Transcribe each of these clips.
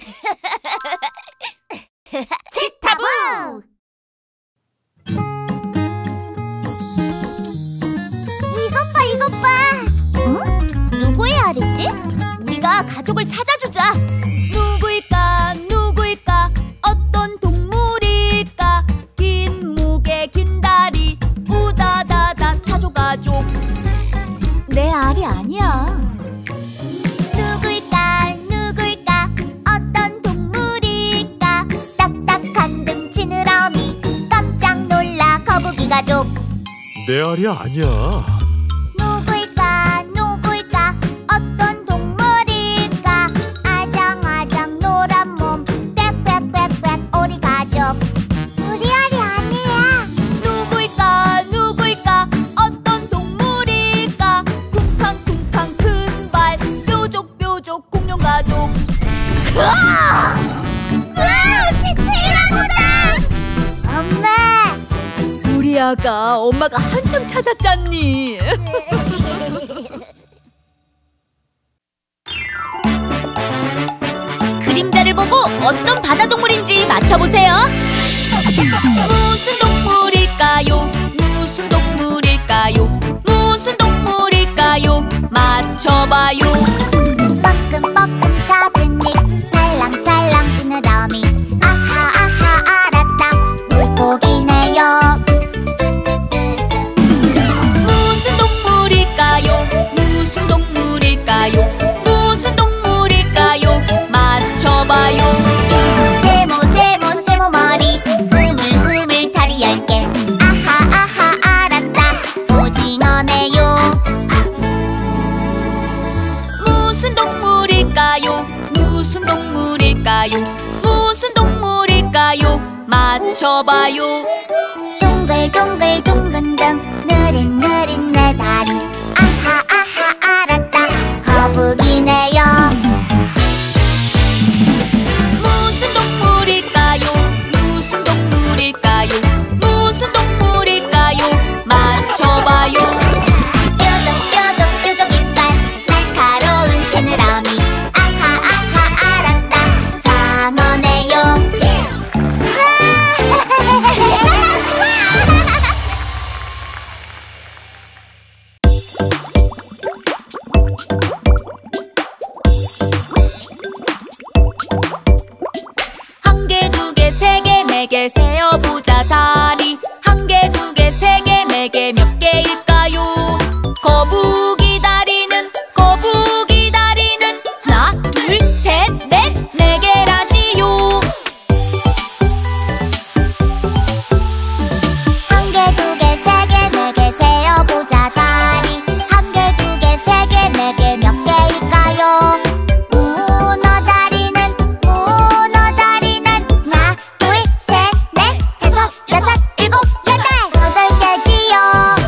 치타부! 이것 봐! 응? 누구의 알이지? 우리가 가족을 찾아주자! 누구일까? 어떤 동물일까? 긴 목에 긴 다리, 우다다다 타조가족. 내 알이 아니야. 누구일까? 어떤 동물일까? 딱딱한 등 지느러미, 깜짝 놀라 거북이 가족. 내 알이 아니야. 누구일까? 어떤 동물일까? 아장아장 노란 몸, 꽥꽥꽥꽥 오리 가족. 우리 알이 아니야. 누구일까? 어떤 동물일까? 쿵쾅쿵쾅 큰 발, 뾰족뾰족 공룡 가족. 으아! 티라노다! 엄마! 우리 아가 엄마가 한참 찾았잖니. 그림자를 보고 어떤 바다동물인지 맞춰보세요. 무슨 동물일까요? 맞춰봐요. 뻐끔뻐끔 작은 입, 살랑살랑 지느러미, 아하 알았다, 물고기네요. 무슨 동물일까요? 맞춰봐요. 세모 머리, 흐물흐물 다리 10개, 아하 알았다, 오징어네요. 무슨 동물일까요? 맞춰봐요. 둥글둥글 둥근 등, 느릿느릿 내 다리, 아하 알았다, 거북이네요. 무슨 동물일까요? 맞춰봐요. 뾰족 이빨, 날카로운 지느러미, 아하 알았다, 상어네요. 한 개, 두 개, 세 개, 네 개 세어보자 다리. 한 개, 두 개, 세 개, 네 개 몇 개일까요? 거북이 다리는 하나, 둘, 셋, 넷, 네 개라지요. 한 개, 두 개, 세 개, 네 개 세어보자 다리. 한 개, 두 개, 세 개, 네 개 몇 개일까요? 문어 다리는 하나, 둘, 셋, 넷, 다섯, 여섯, 일곱, 여덟 개지요.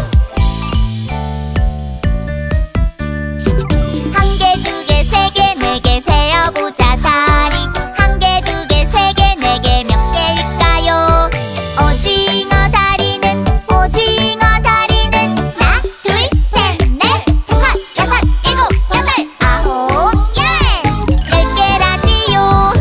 한 개, 두 개, 세 개, 네 개 세어보자 다리. 한 개, 두 개, 세 개, 네 개 몇 개일까요? 오징어 다리는 하나, 둘, 셋, 넷, 다섯, 여섯, 일곱, 여덟, 아홉, 열, 10개라지요.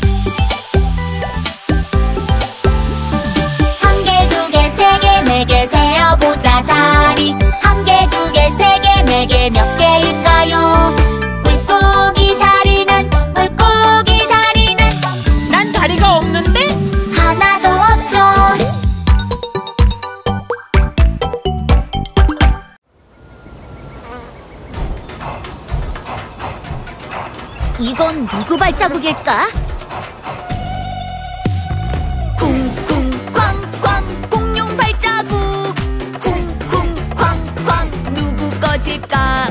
한 개, 두 개, 세 개, 네 개 세어보자 다리. 한 개, 두 개, 세 개, 네 개 몇 개일까요? 물고기 다리는 난 다리가 없는데? 하나도 없죠. 이건 누구 발자국일까? 쿵쿵 쾅쾅 공룡 발자국. 쿵쿵 쾅쾅 누구 것일까?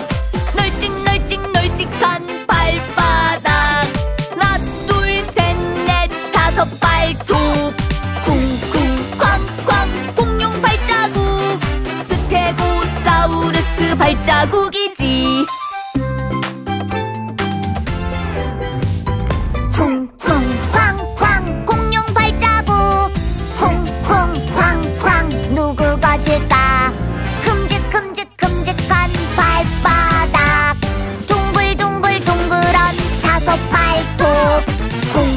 널찍한 발바닥, 하나, 둘, 셋, 넷, 다섯 발톱. 쿵쿵 쾅쾅 공룡 발자국, 스테고사우루스 발자국이지. 쿵쿵 쾅쾅 공룡 발자국. 쿵쿵 쾅쾅 누구 것일까? 큼직한 발바닥, 둥글둥글 둥그런 다섯 발톱. 쿵쿵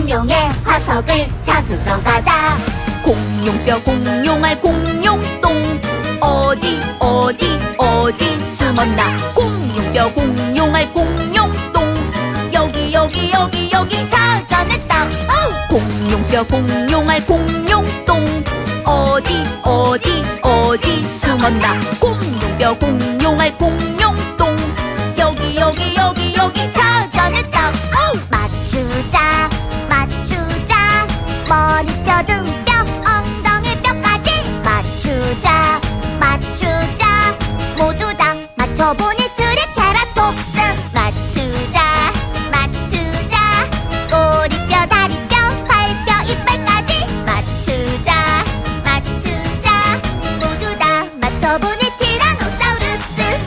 공룡의 화석을 찾으러 가자. 공룡뼈 공룡알 공룡똥 어디 어디 어디 숨었나. 공룡뼈 공룡알 공룡똥 여기 여기 여기 여기 찾아냈다. 공룡뼈 공룡알 공룡똥 어디 어디 어디 숨었나. 공룡뼈 공룡알 공룡똥 여기 여기 여기 여기 찾아냈다. 맞추자 맞추자 머리뼈 등뼈 엉덩이뼈까지 맞추자 맞추자 모두 다 맞춰보니 트리케라톱스. 맞추자 맞추자 꼬리뼈 다리뼈 발뼈 이빨까지 맞추자 맞추자 모두 다 맞춰보니 티라노사우루스.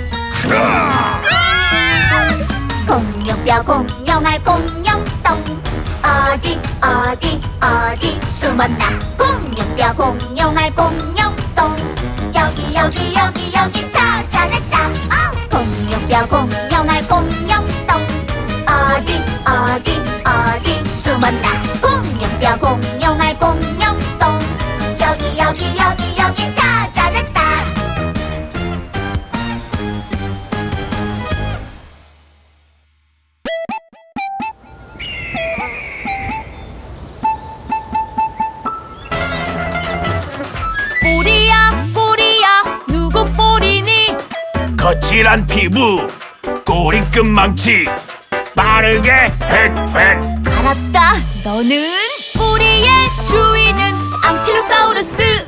공룡뼈 공룡알 공룡똥 어디 어디 어디 숨었나. 공룡뼈 공룡알 공룡똥 여기 여기 여기 여기 찾아냈다. 공룡뼈 공룡알 공룡똥 어디 어디 어디 숨었나. 공룡뼈 공룡알 공룡똥 여기 여기 여기 여기 찾아냈다. 꼬리야 꼬리야 누구 꼬리니. 거칠한 피부, 꼬리끝 망치, 빠르게 획획. 알았다. 너는 꼬리의 주인은 앙킬로사우루스.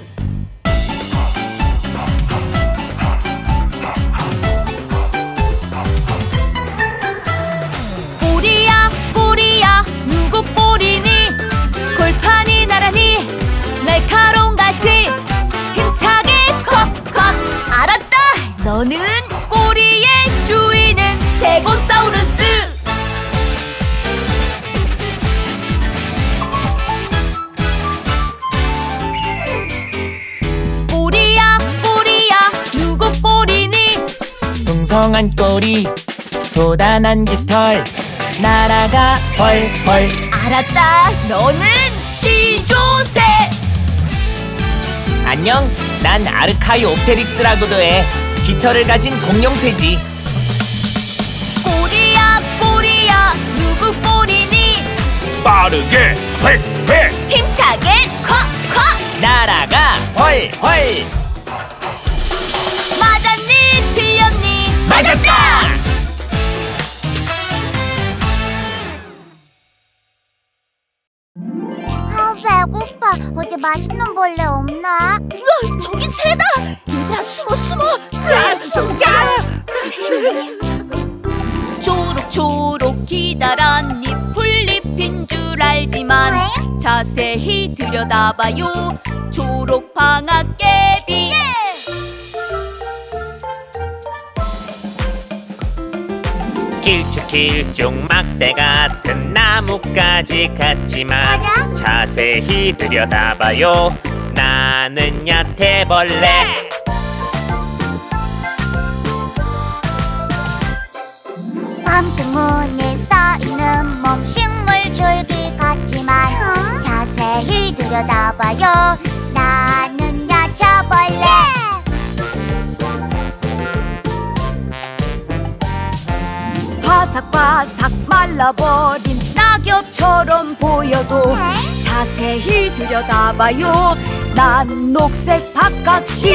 꼬리야 꼬리야 누구 꼬리니. 골판이 나란히 날카로운 가시 힘차게 콱콱. 알았다. 너는 꼬리의 주인은 스테고사우루스. 꼬리야 꼬리야 누구 꼬리니. 풍성한 꼬리 도단한 깃털 날아가 펄펄. 알았다. 너는 시조새. 안녕, 난 아르카이옵테릭스라고도 해. 깃털을 가진 공룡새지. 꼬리야 꼬리야 누구 꼬리니. 빠르게 획획. 힘차게 콱콱. 날아가 펄펄. 맞았니 틀렸니. 맞았다. 배고파. 어디 맛있는 벌레 없나? 우와, 저기 새다. 얘들아 숨어 숨어. 숨자. 초록초록 기다란 잎풀잎인 줄 알지만 자세히 들여다봐요. 초록방앗개비. 길쭉길쭉 막대 같은 나뭇가지 같지만 자세히 들여다봐요. 나는 야태벌레. 밤승문에 써있는 몸 식물 줄기 같지만 자세히 들여다봐요. 나는 야채벌레. 바삭바삭 말라버린 낙엽처럼 보여도 자세히 들여다봐요. 난 녹색 박각시.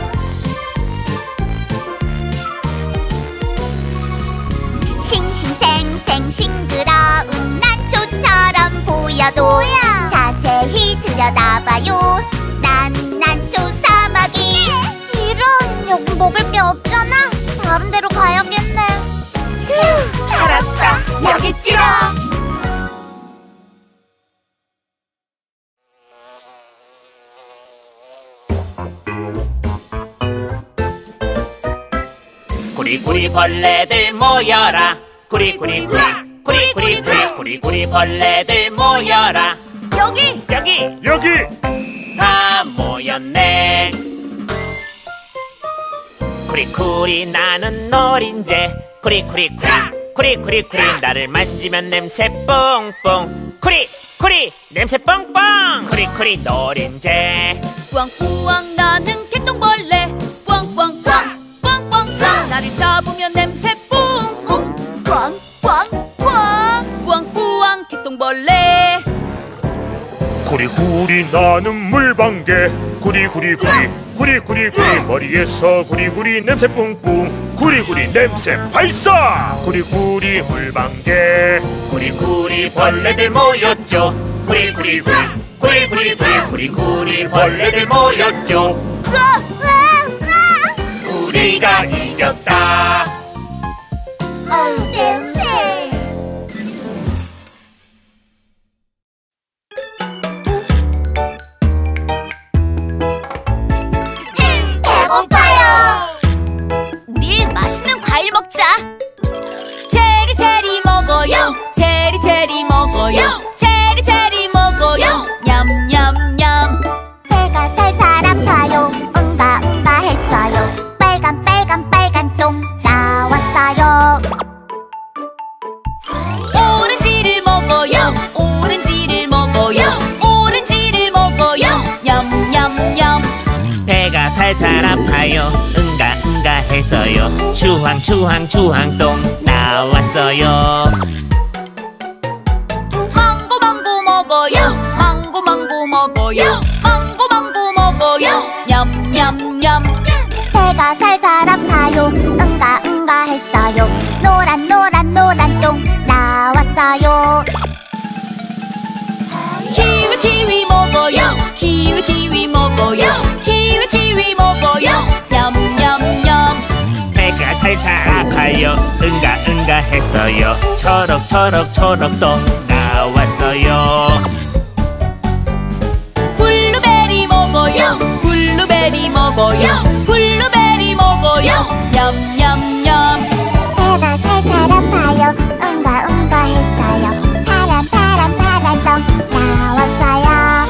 싱싱생생 싱그러운 난초처럼 보여도 자세히 들여다봐요. 난 난초 사마귀. 이런, 여기 먹을 게 없잖아. 다른 데로 가야겠네. 휴, 살았다. 여기 있지롱. 구리구리 벌레들 모여라. 구리구리구리 구리구리구리 구리구리 벌레들 모여라. 여기 여기 여기. 다 모였네. 구리구리 나는 노린재. 구리구리구리 구리구리구리 나를 만지면 냄새 뽕뽕. 쿠리 냄새 뻥뻥. 쿠리 노린재. 뿌왕뿌왕 나는 개똥벌레. 뿌왕뿌왕 뿌왕뿌왕 나를 잡으면 냄새 뿡뿡. 뿌왕뿌왕 뿌왕뿌왕 개똥벌레. 구리구리 나는 물방개. 구리구리 머리에서 구리구리 냄새 뿡뿡. 구리구리 냄새 발사. 구리구리 물방개. 구리구리 벌레들 모였죠. 구리구리 벌레들 모였죠. 우리가 이겼다. 냄새. 배고파요. 우리 맛있는 과일 먹자. 체리 먹어요. 체리 먹어요. 체리 먹어요. 냠냠냠. 배가 살살 아파요. 응가 했어요. 빨간 똥 나왔어요. 오렌지를 먹어요. 오렌지를 먹어요. 오렌지를 먹어요. 냠냠냠. 배가 살살 아파요. 응가 해서요. 주황 똥 나왔어요. 망고 먹어요. 망고 먹어요. 망고 먹어요. 냠냠냠. 배가 살살 아파요. 응가 했어요. 노란 똥 나왔어요. 키위 먹어요. 키위 먹어요. 키위 먹어요. 냠냠냠. 배가 살살 아파요. 응가 했어요. 초록 똥 나왔어요. 블루베리 먹어요. 블루베리 먹어요. 블루베리 먹어요. 냠냠냠. 배가 살살 아파요. 응가 했어요. 파란 똥 나왔어요.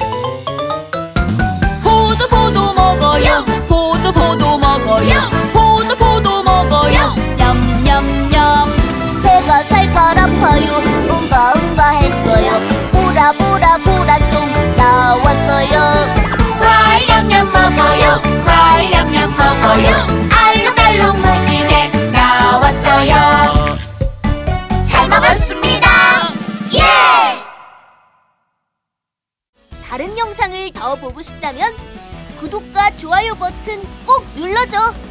포도 먹어요. 포도 먹어요. 포도 먹어요. 냠냠냠. 배가 살살 아파요. 응가 했어요. 보라 똥 나왔어요. 과일 냠냠 먹어요. 과일 냠냠 먹어요. 알록달록 무지개 나왔어요. 잘 먹었습니다. 예! 다른 영상을 더 보고 싶다면 구독과 좋아요 버튼 꼭 눌러줘.